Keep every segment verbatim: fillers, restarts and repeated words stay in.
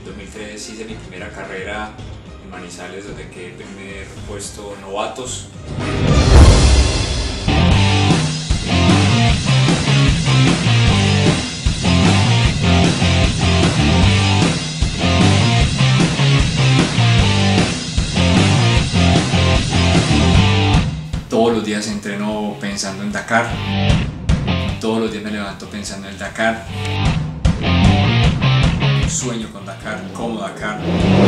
dos mil tres hice mi primera carrera en Manizales, donde quedé primer puesto novatos. Todos los días entreno pensando en Dakar, todos los días me levanto pensando en el Dakar, sueño con Dakar, como Dakar.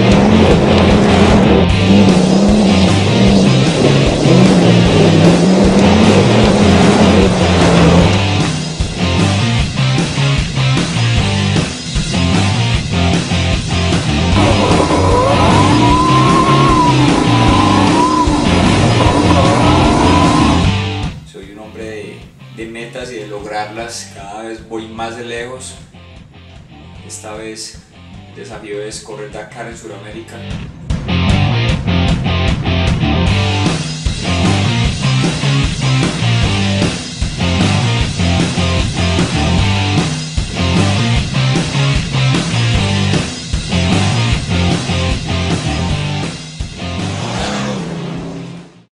Soy un hombre de, de metas y de lograrlas, cada vez voy más de lejos. Esta vez el desafío es correr Dakar en Sudamérica.